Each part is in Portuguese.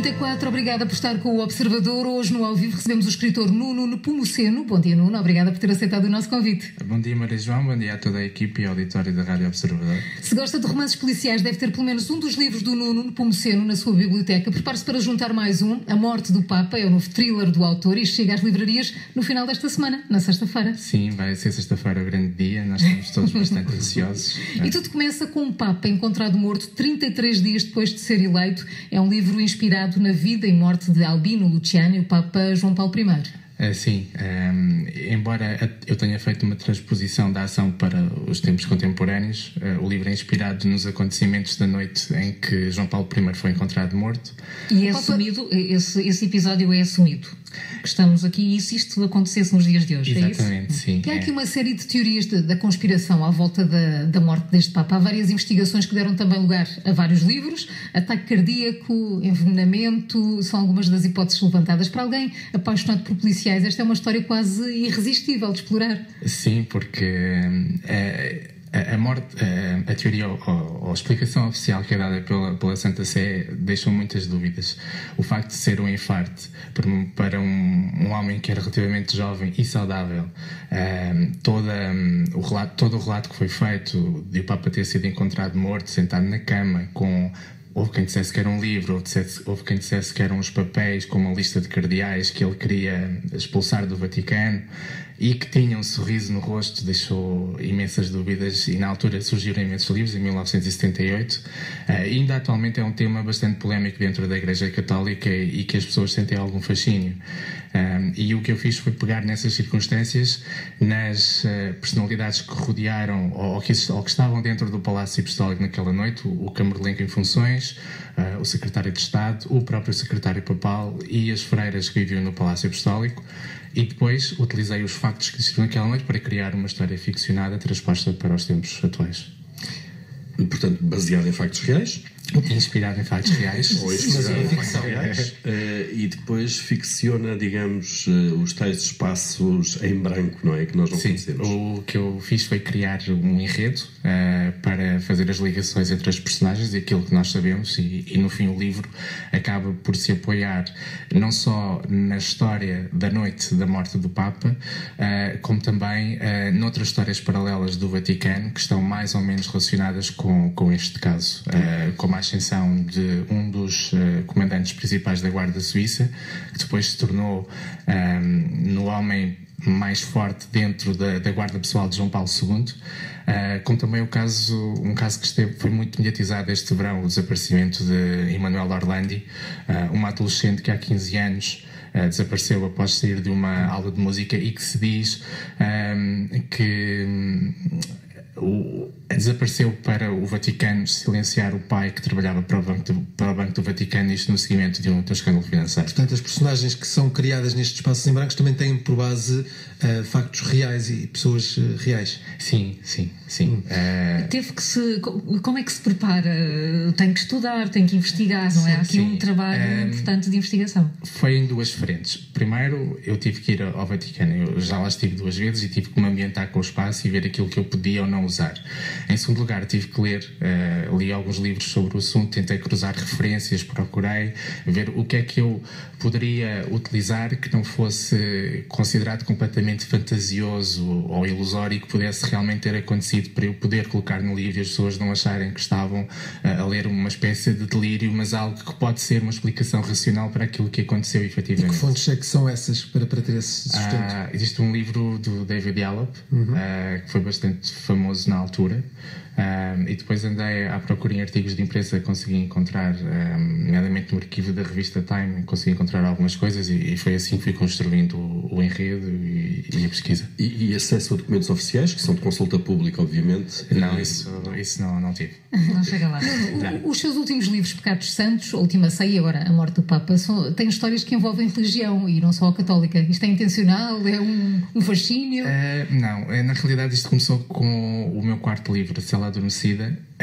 8h34, obrigada por estar com o Observador. Hoje no Ao Vivo recebemos o escritor Nuno Nepomuceno. Bom dia, Nuno, obrigada por ter aceitado o nosso convite. Bom dia, Maria João, bom dia a toda a equipe e auditório da Rádio Observador. Se gosta de romances policiais, deve ter pelo menos um dos livros do Nuno Nepomuceno na sua biblioteca. Prepare-se para juntar mais um. A Morte do Papa é o novo thriller do autor e chega às livrarias no final desta semana, na sexta-feira. Sim, vai ser sexta-feira o grande dia, nós estamos todos bastante ansiosos. E tudo começa com um Papa encontrado morto 33 dias depois de ser eleito. É um livro inspirado na vida e morte de Albino Luciani, o Papa João Paulo I. Sim, embora eu tenha feito uma transposição da ação para os tempos contemporâneos, o livro é inspirado nos acontecimentos da noite em que João Paulo I foi encontrado morto. E é assumido, esse episódio é assumido. Estamos aqui e se isto acontecesse nos dias de hoje, exatamente, é isso? Sim. Há aqui uma série de teorias da conspiração à volta da morte deste Papa. Há várias investigações que deram também lugar a vários livros. Ataque cardíaco, envenenamento, são algumas das hipóteses levantadas. Para alguém apaixonado por policiais, esta é uma história quase irresistível de explorar. Sim, porque a morte, a teoria ou a explicação oficial que é dada pela Santa Sé deixam muitas dúvidas. O facto de ser um infarto para um homem que era relativamente jovem e saudável, todo o relato que foi feito de o Papa ter sido encontrado morto, sentado na cama, houve quem dissesse que era um livro, houve quem dissesse que eram os papéis com uma lista de cardeais que ele queria expulsar do Vaticano e que tinha um sorriso no rosto, deixou imensas dúvidas e na altura surgiram imensos livros, em 1978. Ainda atualmente é um tema bastante polémico dentro da Igreja Católica e que as pessoas sentem algum fascínio. E o que eu fiz foi pegar nessas circunstâncias, nas personalidades que rodearam ou que estavam dentro do Palácio Apostólico naquela noite, o Camerlenco em funções, o secretário de Estado, o próprio secretário papal e as freiras que viviam no Palácio Apostólico, e depois utilizei os factos que existiam naquela noite para criar uma história ficcionada transposta para os tempos atuais. E, portanto, baseado em factos reais? Inspirado em factos reais. Ou inspirado em factos reais. E depois ficciona, digamos, os tais espaços em branco, não é? Que nós não conhecemos. O que eu fiz foi criar um enredo para fazer as ligações entre as personagens e aquilo que nós sabemos e no fim o livro acaba por se apoiar não só na história da noite da morte do Papa, como também noutras histórias paralelas do Vaticano que estão mais ou menos relacionadas com este caso, como a ascensão de um dos comandantes principais da Guarda Suíça, que depois se tornou no homem mais forte dentro da guarda pessoal de João Paulo II, como também um caso que foi muito mediatizado este verão, o desaparecimento de Emanuele Orlandi, uma adolescente que há 15 anos desapareceu após sair de uma aula de música e que se diz que desapareceu para o Vaticano silenciar o pai que trabalhava para o Banco do Vaticano, isto no seguimento de um escândalo financeiro. Portanto, as personagens que são criadas nestes espaços em brancos também têm por base factos reais e pessoas reais. Sim. Teve que como é que se prepara? Tem que estudar, tem que investigar, não é? Há aqui um trabalho importante de investigação. Foi em duas frentes. Primeiro, eu tive que ir ao Vaticano. Eu já lá estive 2 vezes e tive que me ambientar com o espaço e ver aquilo que eu podia ou não usar. Em segundo lugar, tive que li alguns livros sobre o assunto, tentei cruzar referências, procurei ver o que é que eu poderia utilizar que não fosse considerado completamente fantasioso ou ilusório e que pudesse realmente ter acontecido para eu poder colocar no livro e as pessoas não acharem que estavam a ler uma espécie de delírio, mas algo que pode ser uma explicação racional para aquilo que aconteceu efetivamente. E que fontes é que são essas para ter esse sustento? Existe um livro do David Yallop, que foi bastante famoso na altura, e depois andei à procura em artigos de imprensa, consegui encontrar, nomeadamente no arquivo da revista Time, consegui encontrar algumas coisas e foi assim que fui construindo o enredo e a pesquisa. E acesso a documentos oficiais, que são de consulta pública, obviamente? Não, isso não tive. Não chega lá. Os seus últimos livros, Pecados Santos, A Última Ceia e agora A Morte do Papa, têm histórias que envolvem religião e não só a católica. Isto é intencional? É um fascínio? Não, na realidade isto começou com o meu quarto livro, A Cela Adormecida.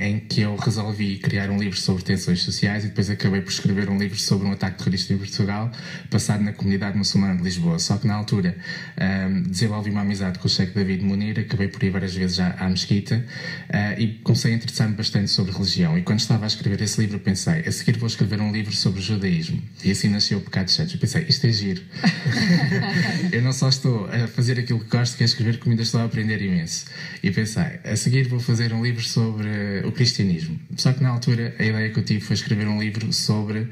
em que eu resolvi criar um livro sobre tensões sociais e depois acabei por escrever um livro sobre um ataque terrorista em Portugal, passado na comunidade muçulmana de Lisboa. Só que na altura desenvolvi uma amizade com o Sheikh David Munir, acabei por ir várias vezes à mesquita e comecei a interessar-me bastante sobre religião. E quando estava a escrever esse livro pensei, a seguir vou escrever um livro sobre o judaísmo. E assim nasceu o Pecados Santos. Eu pensei, isto é giro. Eu não só estou a fazer aquilo que gosto, que é escrever, como ainda estou a aprender imenso. E pensei, a seguir vou fazer um livro sobre o cristianismo. Só que na altura a ideia que eu tive foi escrever um livro sobre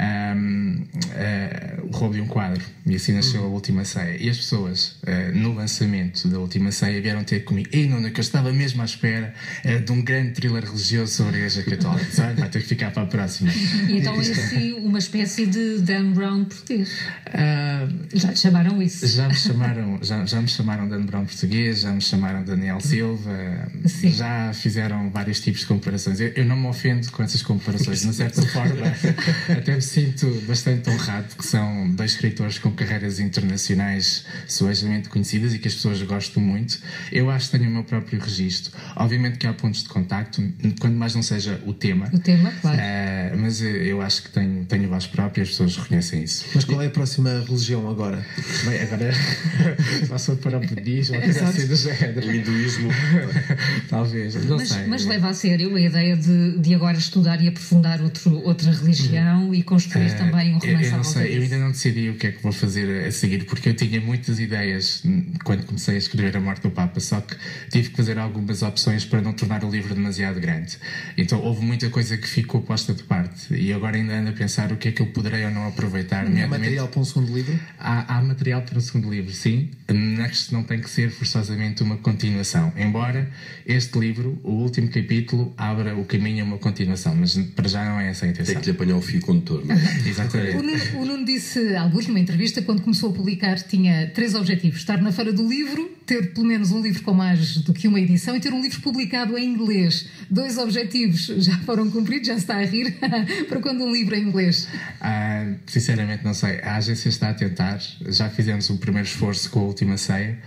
o roubo de um quadro. E assim nasceu a Última Ceia. E as pessoas, no lançamento da Última Ceia, vieram ter comigo, ei Nuno, que eu estava mesmo à espera de um grande thriller religioso sobre a Igreja Católica. Sabe? Vai ter que ficar para a próxima. E então é assim uma espécie de Dan Brown português. Já te chamaram isso? Já me chamaram Dan Brown português, já me chamaram Daniel Silva. Sim. Já fizeram vários tipos de comparações. Eu não me ofendo com essas comparações, de certa forma. Até me sinto bastante honrado, que são dois escritores com carreiras internacionais suavemente conhecidas e que as pessoas gostam muito. Eu acho que tenho o meu próprio registro. Obviamente que há pontos de contacto, quando mais não seja o tema. O tema, claro. Mas eu acho que tenho voz própria e as pessoas reconhecem isso. Mas qual é a próxima religião agora? Bem, agora passou para o budismo ou coisa assim do género. O hinduísmo. Talvez, não sei. Mas leva a sério a ideia de agora estudar e aprofundar outra religião e construir também um romance eu não sei, disso. eu ainda não decidi o que é que vou fazer a seguir, porque eu tinha muitas ideias quando comecei a escrever A Morte do Papa, só que tive que fazer algumas opções para não tornar o livro demasiado grande. Então houve muita coisa que ficou posta de parte e agora ainda ando a pensar o que é que eu poderei ou não aproveitar. Há material para um segundo livro? Há material para um segundo livro, sim, mas não tem que ser forçosamente uma continuação, embora este livro, o último capítulo, abra o caminho a uma continuação, mas para já não é essa a intenção. Tem que lhe apanhar o fio condutor, não é? Exatamente. O Nuno disse, alguns numa entrevista, quando começou a publicar, tinha 3 objetivos: estar na Feira do Livro, ter pelo menos um livro com mais do que uma edição e ter um livro publicado em inglês. 2 objetivos já foram cumpridos, já se está a rir. Para quando um livro em inglês? Sinceramente não sei, a agência está a tentar, já fizemos um primeiro esforço com a Última Ceia.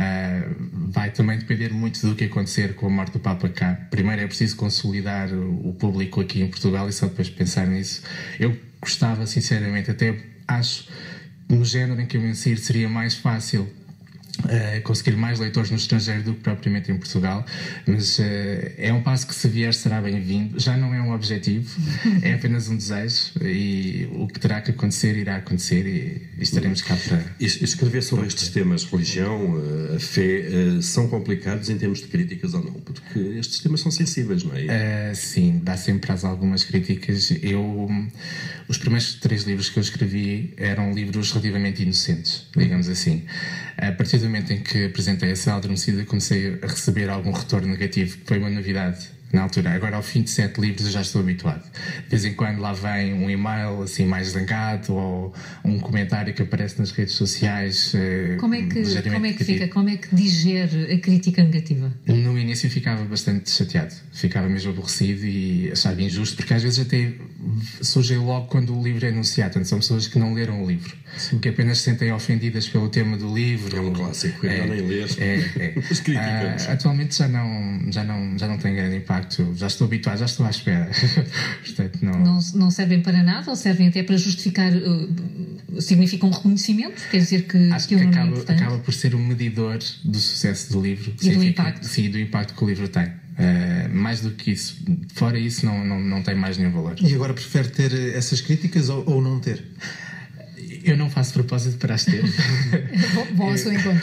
Vai também depender muito do que acontecer com a Morte do Papa cá. Primeiro é preciso consolidar o público aqui em Portugal e só depois pensar nisso. Eu gostava, sinceramente, até acho no género em que eu me insiro seria mais fácil conseguir mais leitores no estrangeiro do que propriamente em Portugal, mas é um passo que, se vier, será bem-vindo. Já não é um objetivo, é apenas um desejo, e o que terá que acontecer irá acontecer e estaremos cá para... Escrever sobre estes temas, religião, a fé, são complicados em termos de críticas ou não? Porque estes temas são sensíveis, não é? Sim, dá sempre prazo a algumas críticas. Os primeiros 3 livros que eu escrevi eram livros relativamente inocentes, digamos assim. A partir do momento em que apresentei a Cela Adormecida, comecei a receber algum retorno negativo, que foi uma novidade na altura. Agora, ao fim de 7 livros, eu já estou habituado. De vez em quando lá vem um e-mail assim mais zangado ou um comentário que aparece nas redes sociais. Como é que fica? Como é que digere a crítica negativa? No início ficava bastante chateado, ficava mesmo aborrecido e achava injusto, porque às vezes até surge logo quando o livro é anunciado. Portanto, são pessoas que não leram o livro, que apenas se sentem ofendidas pelo tema do livro. É um clássico, eu nem ler as críticas. Atualmente já não tem grande impacto. Já estou habituado, já estou à espera. Portanto, não servem para nada ou servem até para justificar, significam um reconhecimento? Quer dizer que acho que acaba por ser um medidor do sucesso do livro. E do impacto. Sim, do impacto que o livro tem. Mais do que isso, fora isso, não tem mais nenhum valor. E agora prefere ter essas críticas ou não ter? Eu não faço propósito para as ter. Bom, ao seu encontro.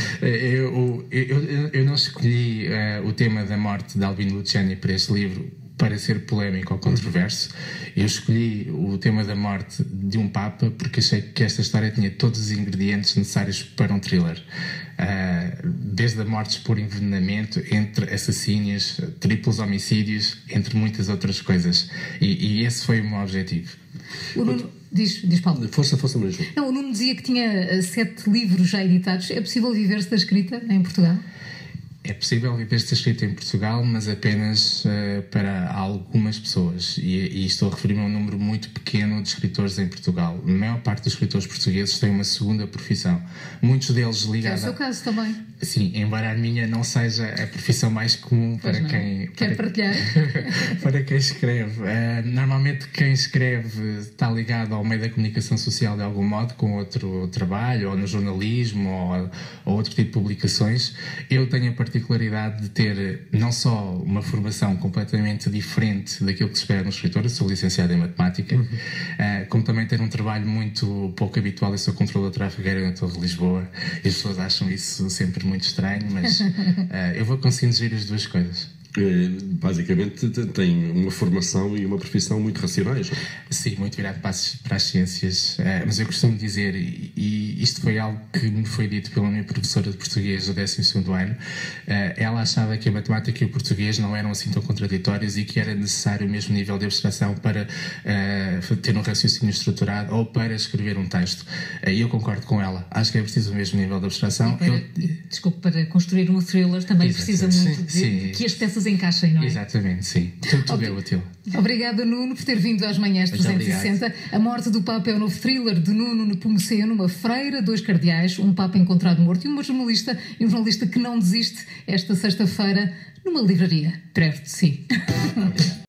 Eu não escolhi o tema da morte de Albino Luciani para este livro para ser polémico ou controverso. Eu escolhi o tema da morte de um Papa porque achei que esta história tinha todos os ingredientes necessários para um thriller. Desde a mortes por envenenamento, entre assassínios, triplos homicídios, entre muitas outras coisas. E esse foi o meu objetivo. O Nuno, diz Paulo. Força, Maria João. Não, o Nuno dizia que tinha 7 livros já editados. É possível viver-se da escrita em Portugal? É possível viver-se da escrita em Portugal, mas apenas para algumas pessoas. E estou a referir-me a um número muito pequeno de escritores em Portugal. A maior parte dos escritores portugueses tem uma segunda profissão. Muitos deles ligados... É o seu caso também. Sim, embora a minha não seja a profissão mais comum para quem... Quer partilhar? Para quem escreve. Normalmente quem escreve está ligado ao meio da comunicação social de algum modo, com outro trabalho, ou no jornalismo, ou outro tipo de publicações. Eu tenho a particularidade de ter não só uma formação completamente diferente daquilo que se espera no escritor, eu sou licenciado em matemática, como também ter um trabalho muito pouco habitual. Eu sou controlador de tráfego aéreo na Torre de Lisboa, e as pessoas acham isso sempre muito estranho, mas eu vou conseguindo gerir as duas coisas. Basicamente tem uma formação e uma profissão muito racionais. Sim, muito virado para as ciências, mas eu costumo dizer, e isto foi algo que me foi dito pela minha professora de português do 12º ano, ela achava que a matemática e o português não eram assim tão contraditórios e que era necessário o mesmo nível de abstração para ter um raciocínio estruturado ou para escrever um texto. E eu concordo com ela, acho que é preciso o mesmo nível de abstração. Para construir um thriller também precisa muito de que as peças encaixem, não é? Exatamente, sim. Tudo é útil. Obrigada, Nuno, por ter vindo às Manhãs 360. A morte do Papa é o novo thriller de Nuno Nepomuceno, uma freira, 2 cardeais, um Papa encontrado morto e um jornalista que não desiste esta sexta-feira numa livraria perto de si.